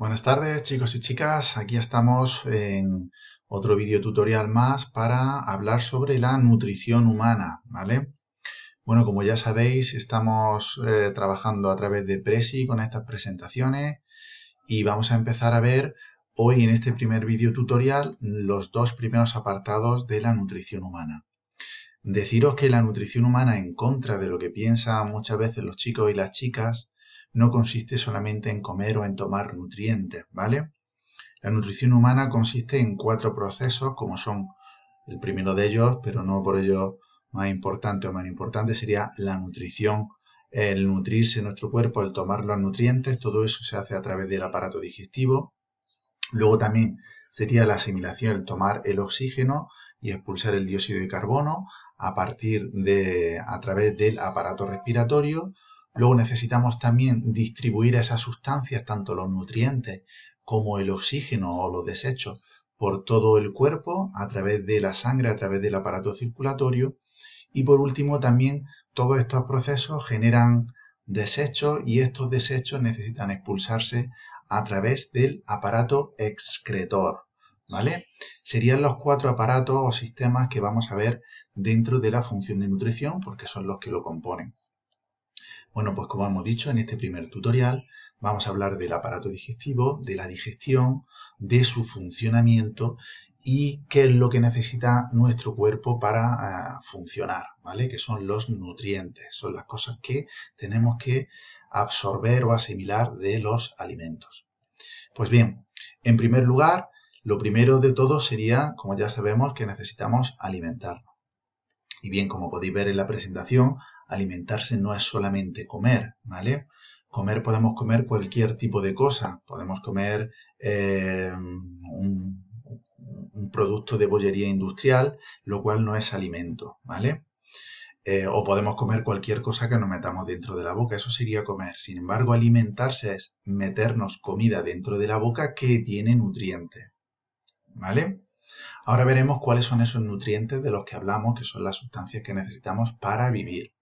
Buenas tardes, chicos y chicas. Aquí estamos en otro vídeo tutorial más para hablar sobre la nutrición humana, ¿vale? Bueno, como ya sabéis, estamos trabajando a través de Prezi con estas presentaciones y vamos a empezar a ver hoy en este primer vídeo tutorial los dos primeros apartados de la nutrición humana. Deciros que la nutrición humana, en contra de lo que piensan muchas veces los chicos y las chicas, no consiste solamente en comer o en tomar nutrientes, ¿vale? La nutrición humana consiste en 4 procesos, como son el primero de ellos, pero no por ello más importante o menos importante, sería la nutrición, el nutrirse nuestro cuerpo, el tomar los nutrientes, todo eso se hace a través del aparato digestivo. Luego también sería la asimilación, el tomar el oxígeno y expulsar el dióxido de carbono a través del aparato respiratorio. Luego necesitamos también distribuir esas sustancias, tanto los nutrientes como el oxígeno o los desechos, por todo el cuerpo, a través de la sangre, a través del aparato circulatorio. Y por último también todos estos procesos generan desechos y estos desechos necesitan expulsarse a través del aparato excretor, ¿vale? Serían los 4 aparatos o sistemas que vamos a ver dentro de la función de nutrición, porque son los que lo componen. Bueno, pues como hemos dicho en este primer tutorial, vamos a hablar del aparato digestivo, de la digestión, de su funcionamiento y qué es lo que necesita nuestro cuerpo para funcionar, ¿vale? Que son los nutrientes, son las cosas que tenemos que absorber o asimilar de los alimentos. Pues bien, en primer lugar, lo primero de todo sería, como ya sabemos, que necesitamos alimentarnos. Y bien, como podéis ver en la presentación, alimentarse no es solamente comer, ¿vale? Podemos comer cualquier tipo de cosa. Podemos comer un producto de bollería industrial, lo cual no es alimento, ¿vale? O podemos comer cualquier cosa que nos metamos dentro de la boca, eso sería comer. Sin embargo, alimentarse es meternos comida dentro de la boca que tiene nutrientes, ¿vale? Ahora veremos cuáles son esos nutrientes de los que hablamos, que son las sustancias que necesitamos para vivir.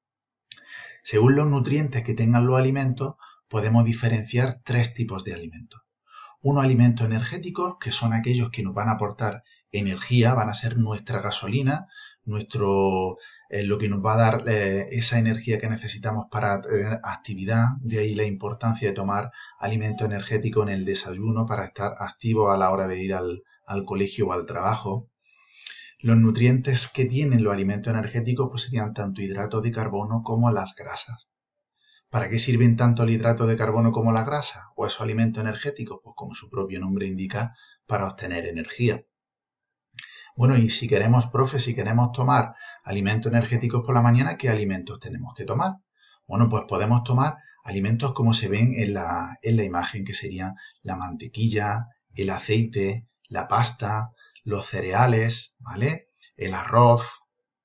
Según los nutrientes que tengan los alimentos, podemos diferenciar 3 tipos de alimentos. Unos alimentos energéticos, que son aquellos que nos van a aportar energía, van a ser nuestra gasolina, lo que nos va a dar esa energía que necesitamos para tener actividad. De ahí la importancia de tomar alimento energético en el desayuno para estar activos a la hora de ir al colegio o al trabajo. Los nutrientes que tienen los alimentos energéticos pues serían tanto hidratos de carbono como las grasas. ¿Para qué sirven tanto el hidrato de carbono como la grasa o esos alimentos energéticos? Pues como su propio nombre indica, para obtener energía. Bueno, y si queremos tomar alimentos energéticos por la mañana, ¿qué alimentos tenemos que tomar? Bueno, pues podemos tomar alimentos como se ven en la imagen, que serían la mantequilla, el aceite, la pasta, los cereales, ¿vale? El arroz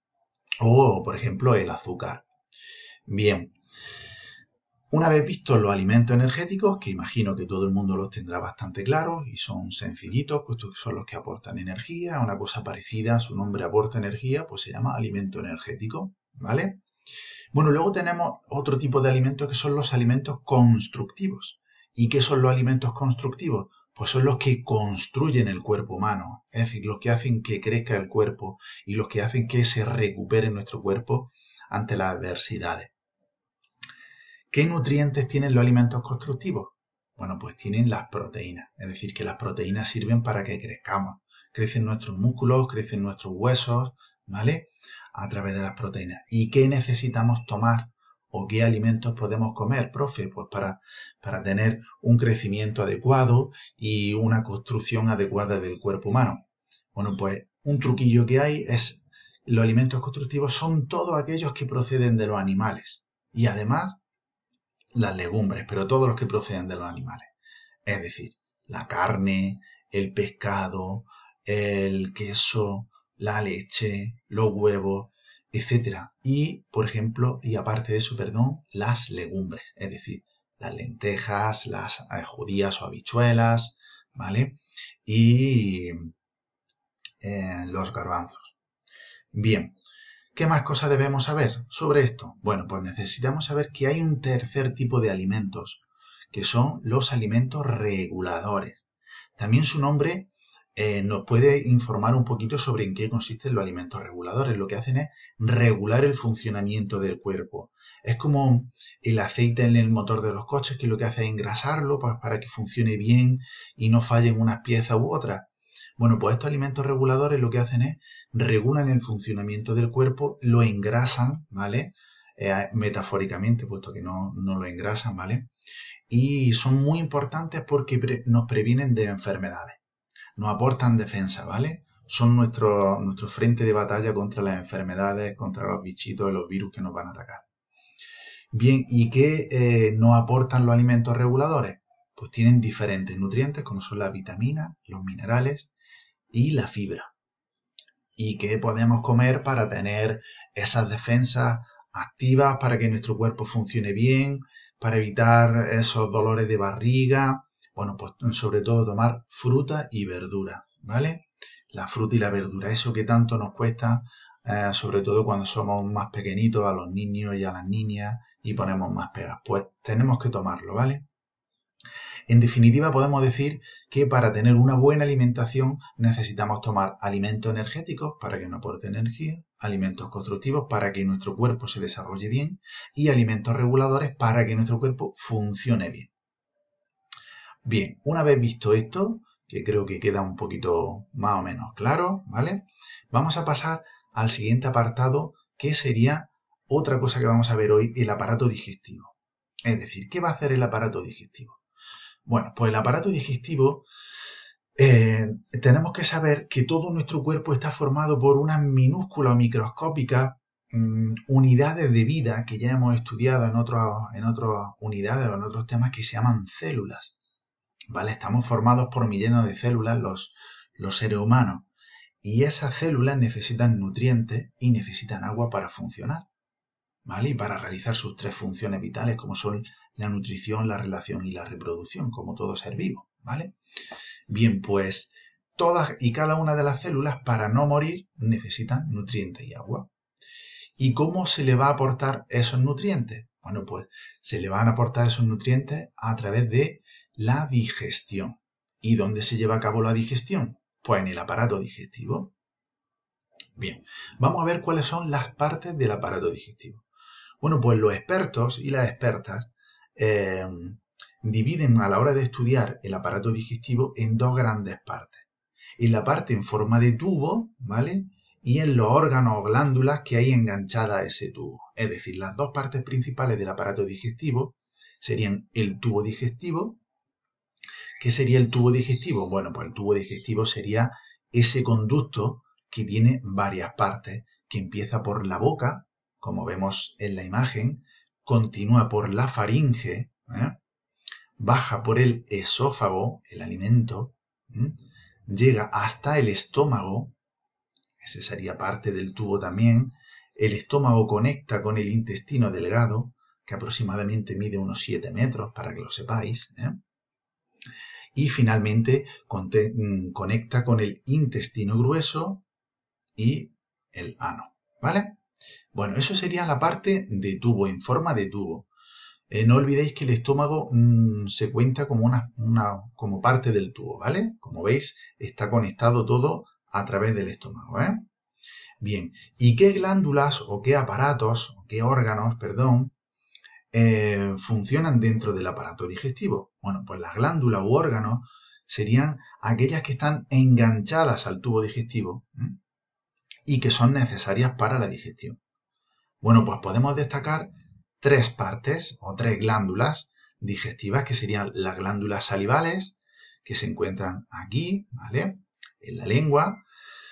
o, por ejemplo, el azúcar. Bien, una vez vistos los alimentos energéticos, que imagino que todo el mundo los tendrá bastante claros y son sencillitos, puesto que son los que aportan energía, una cosa parecida, su nombre aporta energía, pues se llama alimento energético, ¿vale? Bueno, luego tenemos otro tipo de alimentos que son los alimentos constructivos. ¿Y qué son los alimentos constructivos? Pues son los que construyen el cuerpo humano, es decir, los que hacen que crezca el cuerpo y los que hacen que se recupere nuestro cuerpo ante las adversidades. ¿Qué nutrientes tienen los alimentos constructivos? Bueno, pues tienen las proteínas, es decir, que las proteínas sirven para que crezcamos. Crecen nuestros músculos, crecen nuestros huesos, ¿vale? A través de las proteínas. ¿Y qué necesitamos tomar o qué alimentos podemos comer, profe? Pues para tener un crecimiento adecuado y una construcción adecuada del cuerpo humano. Bueno, pues un truquillo que hay es, los alimentos constructivos son todos aquellos que proceden de los animales. Y además, las legumbres, pero todos los que proceden de los animales. Es decir, la carne, el pescado, el queso, la leche, los huevos, etcétera. Y, por ejemplo, y aparte de eso, las legumbres, es decir, las lentejas, las judías o habichuelas, ¿vale? Y los garbanzos. Bien. ¿Qué más cosas debemos saber sobre esto? Bueno, pues necesitamos saber que hay un tercer tipo de alimentos que son los alimentos reguladores. También su nombre nos puede informar un poquito sobre en qué consisten los alimentos reguladores. Lo que hacen es regular el funcionamiento del cuerpo. Es como el aceite en el motor de los coches, que lo que hace es engrasarlo para que funcione bien y no fallen unas piezas u otras. Bueno, pues estos alimentos reguladores lo que hacen es regulan el funcionamiento del cuerpo, lo engrasan, ¿vale? Metafóricamente, puesto que no lo engrasan, ¿vale? Y son muy importantes porque nos previenen de enfermedades, nos aportan defensa, ¿vale? Son nuestro frente de batalla contra las enfermedades, contra los bichitos y los virus que nos van a atacar. Bien, ¿y qué nos aportan los alimentos reguladores? Pues tienen diferentes nutrientes, como son las vitaminas, los minerales y la fibra. ¿Y qué podemos comer para tener esas defensas activas, para que nuestro cuerpo funcione bien, para evitar esos dolores de barriga? Bueno, pues sobre todo tomar fruta y verdura, ¿vale? La fruta y la verdura, eso que tanto nos cuesta, sobre todo cuando somos más pequeñitos, a los niños y a las niñas, y ponemos más pegas. Pues tenemos que tomarlo, ¿vale? En definitiva, podemos decir que para tener una buena alimentación necesitamos tomar alimentos energéticos para que nos aporte energía, alimentos constructivos para que nuestro cuerpo se desarrolle bien y alimentos reguladores para que nuestro cuerpo funcione bien. Bien, una vez visto esto, que creo que queda un poquito más o menos claro, ¿vale? Vamos a pasar al siguiente apartado, que sería otra cosa que vamos a ver hoy, el aparato digestivo. Es decir, ¿qué va a hacer el aparato digestivo? Bueno, pues el aparato digestivo, tenemos que saber que todo nuestro cuerpo está formado por unas minúsculas o microscópicas unidades de vida que ya hemos estudiado en otras unidades o en otros temas, que se llaman células. ¿Vale? Estamos formados por millones de células los seres humanos, y esas células necesitan nutrientes y necesitan agua para funcionar, ¿vale? Y para realizar sus tres funciones vitales, como son la nutrición, la relación y la reproducción, como todo ser vivo, ¿vale? Bien, pues todas y cada una de las células, para no morir, necesitan nutrientes y agua. ¿Y cómo se le va a aportar esos nutrientes? Bueno, pues se le van a aportar esos nutrientes a través de la digestión. ¿Y dónde se lleva a cabo la digestión? Pues en el aparato digestivo. Bien, vamos a ver cuáles son las partes del aparato digestivo. Bueno, pues los expertos y las expertas dividen a la hora de estudiar el aparato digestivo en dos grandes partes. En la parte en forma de tubo, ¿vale? Y en los órganos o glándulas que hay enganchadas a ese tubo. Es decir, las dos partes principales del aparato digestivo serían el tubo digestivo. ¿Qué sería el tubo digestivo? Bueno, pues el tubo digestivo sería ese conducto que tiene varias partes, que empieza por la boca, como vemos en la imagen, continúa por la faringe, baja por el esófago, el alimento, llega hasta el estómago, ese sería parte del tubo también. El estómago conecta con el intestino delgado, que aproximadamente mide unos 7 metros, para que lo sepáis, y finalmente conecta con el intestino grueso y el ano, ¿vale? Bueno, eso sería la parte de tubo, en forma de tubo. No olvidéis que el estómago se cuenta como como parte del tubo, ¿vale? Como veis, está conectado todo a través del estómago, ¿eh? Bien, ¿y qué glándulas o qué aparatos, o qué órganos, perdón, funcionan dentro del aparato digestivo? Bueno, pues las glándulas u órganos serían aquellas que están enganchadas al tubo digestivo y que son necesarias para la digestión. Bueno, pues podemos destacar tres partes o tres glándulas digestivas, que serían las glándulas salivales, que se encuentran aquí, ¿vale? En la lengua.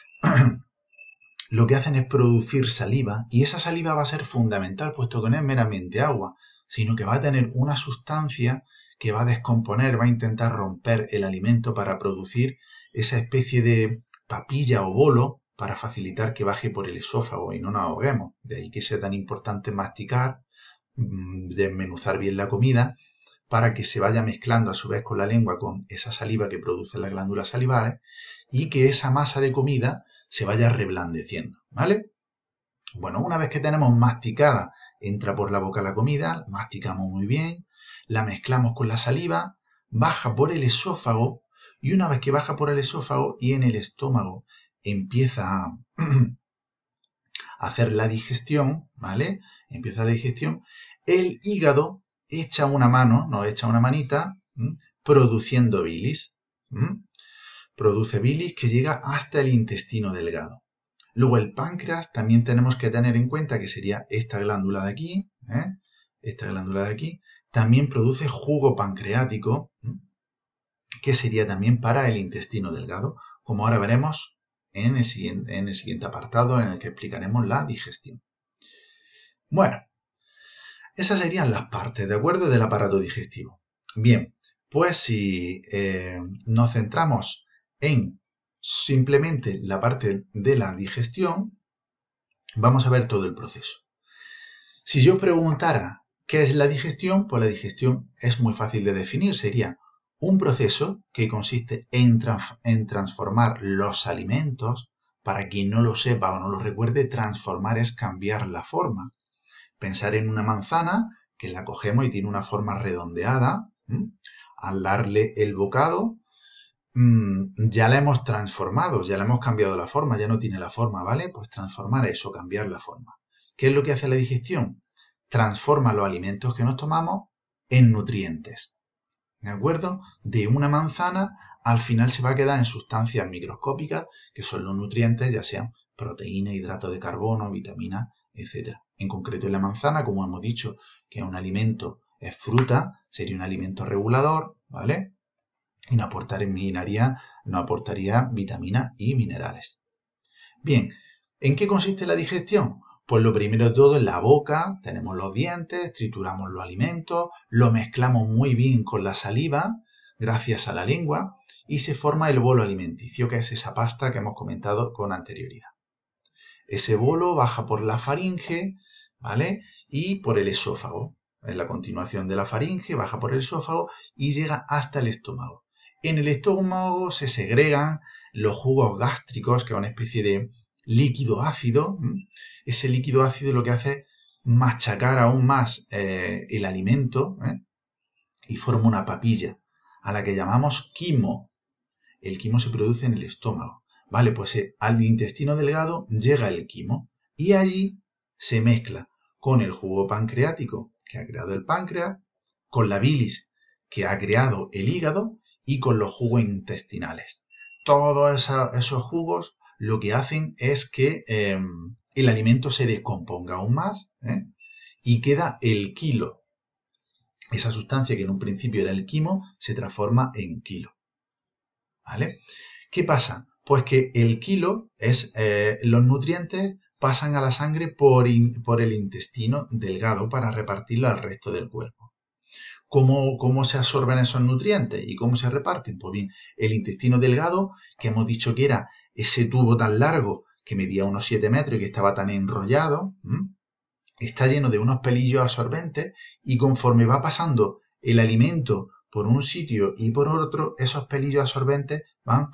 Lo que hacen es producir saliva, y esa saliva va a ser fundamental, puesto que no es meramente agua, sino que va a tener una sustancia que va a descomponer, va a intentar romper el alimento para producir esa especie de papilla o bolo para facilitar que baje por el esófago y no nos ahoguemos. De ahí que sea tan importante masticar, desmenuzar bien la comida, para que se vaya mezclando a su vez con la lengua, con esa saliva que produce las glándulas salivales, y que esa masa de comida se vaya reblandeciendo, ¿vale? Bueno, una vez que tenemos masticada, entra por la boca la comida, masticamos muy bien, la mezclamos con la saliva, baja por el esófago y una vez que baja por el esófago y en el estómago empieza a hacer la digestión, ¿vale? Empieza la digestión, el hígado echa una mano, nos echa una manita, produciendo bilis. Produce bilis que llega hasta el intestino delgado. Luego el páncreas también tenemos que tener en cuenta que sería esta glándula de aquí, esta glándula de aquí, también produce jugo pancreático, que sería también para el intestino delgado, como ahora veremos en el siguiente apartado en el que explicaremos la digestión. Bueno, esas serían las partes, ¿de acuerdo?, del aparato digestivo. Bien, pues si nos centramos en simplemente la parte de la digestión, vamos a ver todo el proceso. Si yo os preguntara qué es la digestión, pues la digestión es muy fácil de definir. Sería un proceso que consiste en transformar los alimentos. Para quien no lo sepa o no lo recuerde, transformar es cambiar la forma. Pensar en una manzana, que la cogemos y tiene una forma redondeada. Al darle el bocado, ya la hemos transformado, ya la hemos cambiado la forma, ya no tiene la forma, ¿vale? Pues transformar eso, cambiar la forma. ¿Qué es lo que hace la digestión? Transforma los alimentos que nos tomamos en nutrientes, ¿de acuerdo? De una manzana al final se va a quedar en sustancias microscópicas, que son los nutrientes, ya sean proteína, hidratos de carbono, vitaminas, etc. En concreto en la manzana, como hemos dicho, que es un alimento, es fruta, sería un alimento regulador, ¿vale? Y no aportaría vitaminas y minerales. Bien, ¿en qué consiste la digestión? Pues lo primero de todo, en la boca tenemos los dientes, trituramos los alimentos, lo mezclamos muy bien con la saliva, gracias a la lengua, y se forma el bolo alimenticio, que es esa pasta que hemos comentado con anterioridad. Ese bolo baja por la faringe, ¿vale? Y por el esófago. Es la continuación de la faringe, baja por el esófago y llega hasta el estómago. En el estómago se segregan los jugos gástricos, que es una especie de líquido ácido. Ese líquido ácido lo que hace es machacar aún más el alimento y forma una papilla, a la que llamamos quimo. El quimo se produce en el estómago. Vale, pues al intestino delgado llega el quimo y allí se mezcla con el jugo pancreático que ha creado el páncreas, con la bilis que ha creado el hígado y con los jugos intestinales. Todos esos jugos lo que hacen es que el alimento se descomponga aún más y queda el quilo. Esa sustancia que en un principio era el quimo se transforma en quilo. ¿Vale? ¿Qué pasa? Pues que el quilo es los nutrientes pasan a la sangre por el intestino delgado para repartirlo al resto del cuerpo. ¿Cómo se absorben esos nutrientes y cómo se reparten? Pues bien, el intestino delgado, que hemos dicho que era ese tubo tan largo que medía unos 7 metros y que estaba tan enrollado, está lleno de unos pelillos absorbentes y conforme va pasando el alimento por un sitio y por otro, esos pelillos absorbentes van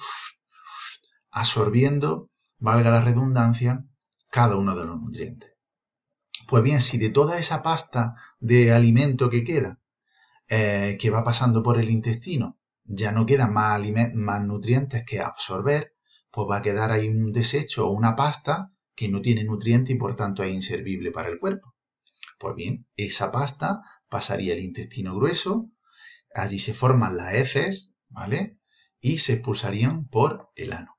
absorbiendo, valga la redundancia, cada uno de los nutrientes. Pues bien, si de toda esa pasta de alimento que queda, que va pasando por el intestino, ya no quedan más nutrientes que absorber, pues va a quedar ahí un desecho o una pasta que no tiene nutriente y por tanto es inservible para el cuerpo. Pues bien, esa pasta pasaría al intestino grueso, allí se forman las heces, ¿vale? Y se expulsarían por el ano.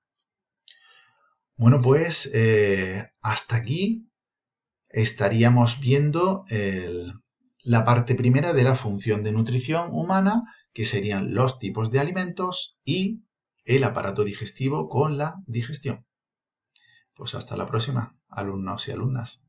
Bueno, pues hasta aquí estaríamos viendo la parte primera de la función de nutrición humana, que serían los tipos de alimentos y el aparato digestivo con la digestión. Pues hasta la próxima, alumnos y alumnas.